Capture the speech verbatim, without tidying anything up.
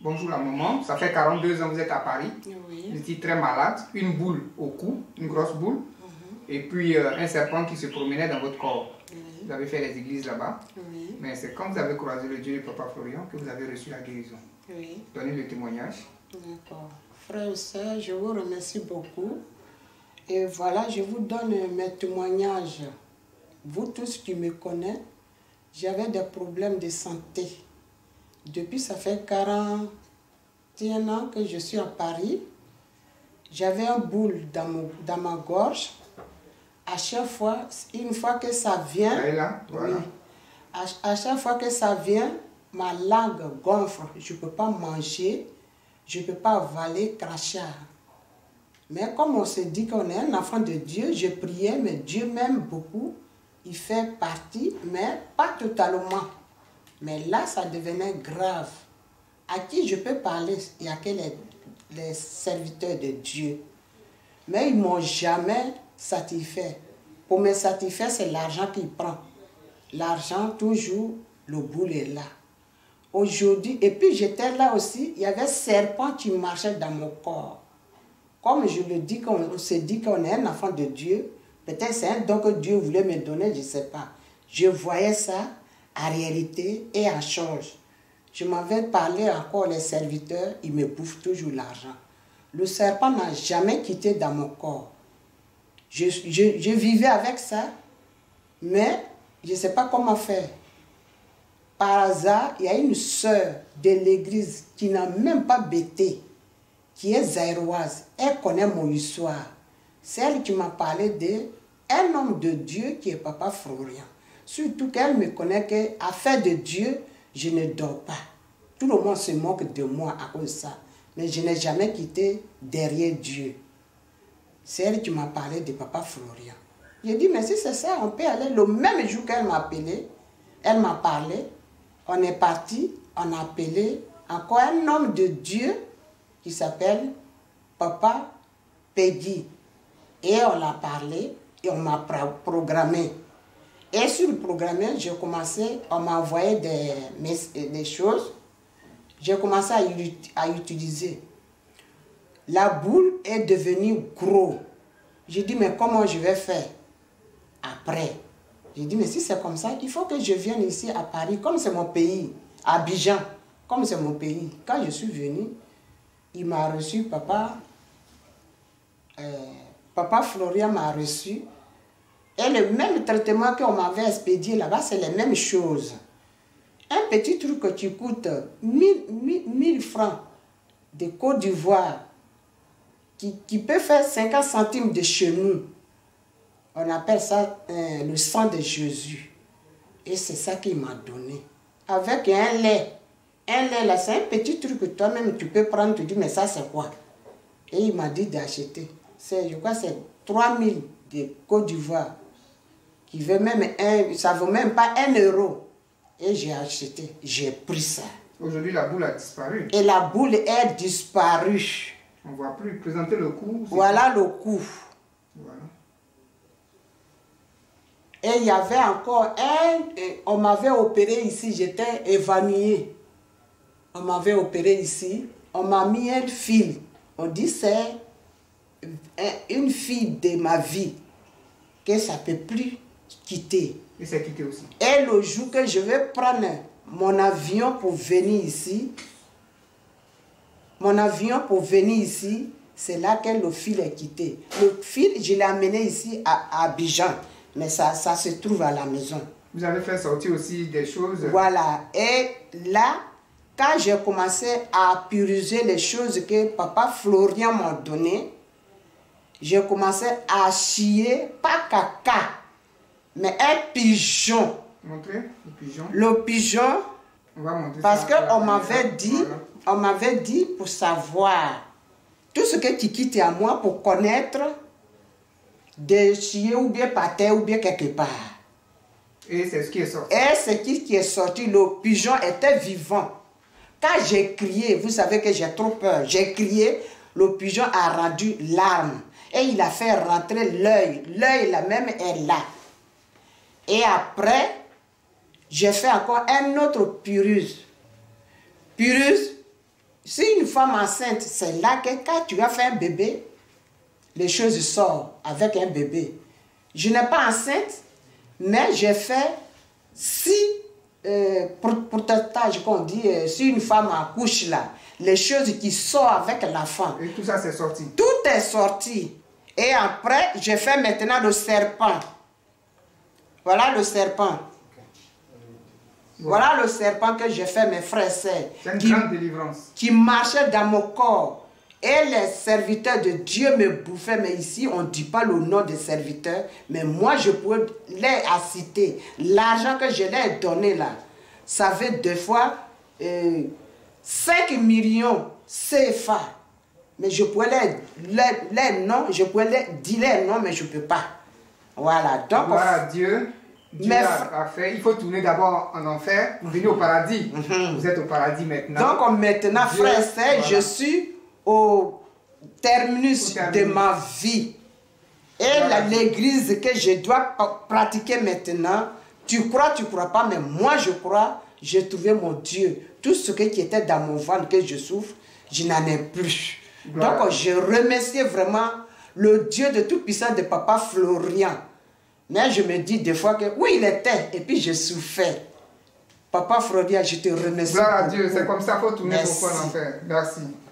bonjour la maman, ça fait quarante-deux ans que vous êtes à Paris. Oui. Vous étiez très malade, une boule au cou, une grosse boule, mm-hmm. et puis euh, un serpent qui se promenait dans votre corps. Oui. Vous avez fait les églises là-bas. Oui. Mais c'est quand vous avez croisé le Dieu de Papa Florian que vous avez reçu la guérison. Oui. Donnez le témoignage. D'accord. Frère et sœurs, je vous remercie beaucoup. Et voilà, je vous donne mes témoignages. Vous tous qui me connaissez, j'avais des problèmes de santé. Depuis, ça fait quarante et un ans que je suis à Paris. J'avais un boule dans, mon, dans ma gorge. À chaque fois, une fois que ça vient, là, là, voilà. oui, à, à chaque fois que ça vient, ma langue gonfle. Je ne peux pas manger, je ne peux pas avaler, cracher. Mais comme on se dit qu'on est un enfant de Dieu, je priais, mais Dieu m'aime beaucoup. Il fait partie, mais pas totalement. Mais là, ça devenait grave. À qui je peux parler? Il n'y a que les, les serviteurs de Dieu. Mais ils ne m'ont jamais satisfait. Pour me satisfaire, c'est l'argent qu'ils prennent. L'argent, toujours, le boule est là. Aujourd'hui, et puis j'étais là aussi, il y avait un serpent qui marchait dans mon corps. Comme je le dis, on se dit qu'on est un enfant de Dieu, peut-être c'est un don que Dieu voulait me donner, je ne sais pas. Je voyais ça en réalité et en change. Je m'avais parlé encore les serviteurs, ils me bouffent toujours l'argent. Le serpent n'a jamais quitté dans mon corps. Je, je, je vivais avec ça, mais je ne sais pas comment faire. Par hasard, il y a une sœur de l'église qui n'a même pas bêté, qui est zaïroise. Elle connaît mon histoire. C'est elle qui m'a parlé d'un homme de Dieu qui est Papa Florian. Surtout qu'elle me connaît qu'à faire de Dieu, je ne dors pas. Tout le monde se moque de moi à cause de ça. Mais je n'ai jamais quitté derrière Dieu. C'est elle qui m'a parlé de Papa Florian. J'ai dit, mais si c'est ça, on peut aller. Le même jour qu'elle m'a appelé, elle m'a parlé. On est parti, on a appelé encore un homme de Dieu qui s'appelle Papa Peggy. Et on a parlé et on m'a programmé. Et sur le programme, j'ai commencé, on m'a envoyé des, des choses. J'ai commencé à, à utiliser. La boule est devenue gros. J'ai dit, mais comment je vais faire après? J'ai dit, mais si c'est comme ça, il faut que je vienne ici à Paris, comme c'est mon pays, à Abidjan, comme c'est mon pays. Quand je suis venu, il m'a reçu, papa, euh, papa Florian m'a reçu. Et le même traitement qu'on m'avait expédié là-bas, c'est les mêmes choses. Un petit truc qui coûte mille francs de Côte d'Ivoire, qui, qui peut faire cinquante centimes de chez nous. On appelle ça euh, le sang de Jésus. Et c'est ça qu'il m'a donné. Avec un lait. Un lait là, c'est un petit truc que toi-même tu peux prendre, tu dis, mais ça c'est quoi? Et il m'a dit d'acheter. Je crois que c'est trois mille de Côte d'Ivoire. Qui veut même un, ça ne vaut même pas un euro. Et j'ai acheté, j'ai pris ça. Aujourd'hui, la boule a disparu. Et la boule est disparue. On ne voit plus. Présenter le cou. Voilà le cou. Voilà. Et il y avait encore un, on m'avait opéré ici, j'étais évanouie. On m'avait opéré ici, on m'a mis un fil. On dit c'est une fille de ma vie, que ça ne peut plus quitter. Et c'est quitté aussi. Et le jour que je vais prendre mon avion pour venir ici, mon avion pour venir ici, c'est là que le fil est quitté. Le fil, je l'ai amené ici à, à Abidjan, mais ça, ça se trouve à la maison. Vous avez fait sortir aussi des choses. Voilà. Et là, quand j'ai commencé à purifier les choses que Papa Florian m'a données, j'ai commencé à chier, pas caca, mais un pigeon. Montrez le pigeon. Le pigeon, on va montrer parce qu'on ça, m'avait dit, voilà. on m'avait dit pour savoir tout ce que tu quittes à moi pour connaître de chier ou bien par terre ou bien quelque part. Et c'est ce qui est sorti. Et ce qui est sorti, le pigeon était vivant. Quand j'ai crié, vous savez que j'ai trop peur, j'ai crié, le pigeon a rendu l'arme. Et il a fait rentrer l'œil. L'œil là même est là. Et après, j'ai fait encore un autre purus. Purus, femme enceinte, c'est là que quand tu as fait un bébé, les choses sortent avec un bébé. Je n'ai pas enceinte, mais j'ai fait si, euh, pour, pour tâche qu'on dit, euh, si une femme accouche là, les choses qui sortent avec l'enfant. Et tout ça c'est sorti. Tout est sorti. Et après, je fais maintenant le serpent. Voilà le serpent. Voilà le serpent que j'ai fait, mes frères et sœurs. C'est une qui, grande délivrance. Qui marchait dans mon corps. Et les serviteurs de Dieu me bouffaient. Mais ici, on ne dit pas le nom des serviteurs. Mais moi, je pourrais les citer. L'argent que je leur ai donné là, ça fait deux fois euh, cinq millions C F A. Mais je pourrais les, les, les noms, je pourrais les dire les noms, mais je ne peux pas. Voilà. Donc, voilà Dieu. Dieu a, a fait, il faut tourner d'abord en enfer pour venir au paradis. Mm-hmm. Vous êtes au paradis maintenant. Donc maintenant, Dieu, frère et sœur, voilà. Je suis au terminus, au terminus de ma vie. Et voilà. L'église que je dois pratiquer maintenant, tu crois, tu ne crois pas, mais moi je crois, j'ai trouvé mon Dieu. Tout ce qui était dans mon ventre, que je souffre, je n'en ai plus. Voilà. Donc je remercie vraiment le Dieu de Tout-Puissant de Papa Florian. Mais je me dis des fois que oui, il était, et puis je souffrais. Papa Florian, je te remercie. Gloire à Dieu, c'est comme ça qu'il faut tourner pour en enfer. Merci.